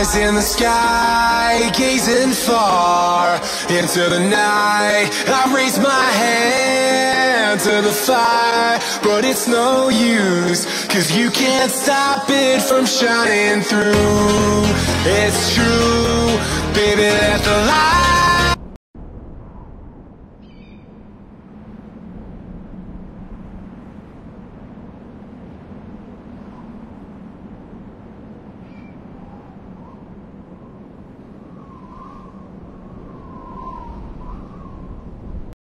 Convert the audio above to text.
eyes in the sky, gazing far into the night. I raise my hand to the fire, but it's no use, 'cause you can't stop it from shining through. It's true, baby, let the light